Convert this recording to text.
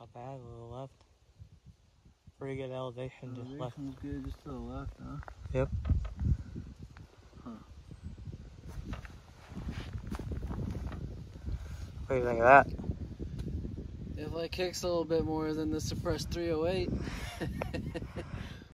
Not bad, a little left. Pretty good elevation, just left. Elevation's good, just to the left, huh? Yep. Huh. What do you think of that? Definitely kicks a little bit more than the suppressed 308.